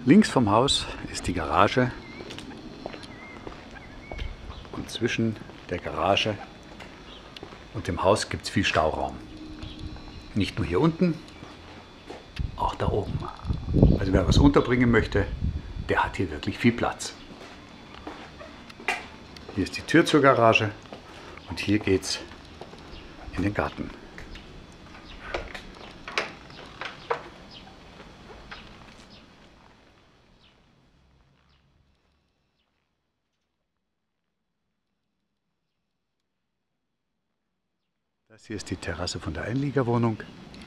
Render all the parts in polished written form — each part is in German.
Links vom Haus ist die Garage und zwischen der Garage und dem Haus gibt es viel Stauraum. Nicht nur hier unten, auch da oben. Also wer was unterbringen möchte, der hat hier wirklich viel Platz. Hier ist die Tür zur Garage und hier geht's in den Garten. Das hier ist die Terrasse von der Einliegerwohnung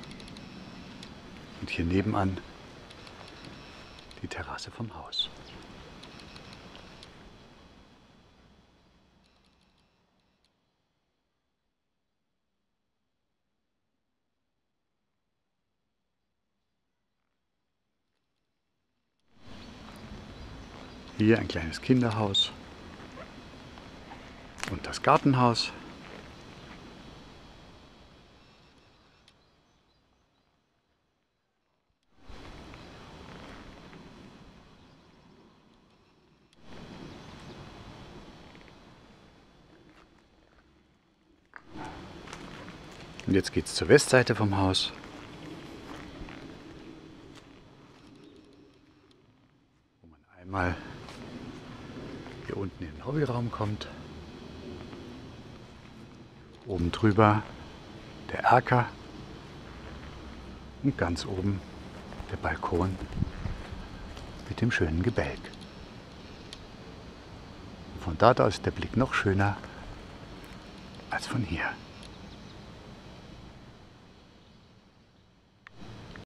und hier nebenan die Terrasse vom Haus. Hier ein kleines Kinderhaus und das Gartenhaus. Und jetzt geht es zur Westseite vom Haus. Wo man einmal hier unten in den Hobbyraum kommt. Oben drüber der Erker und ganz oben der Balkon mit dem schönen Gebälk. Von dort aus ist der Blick noch schöner als von hier.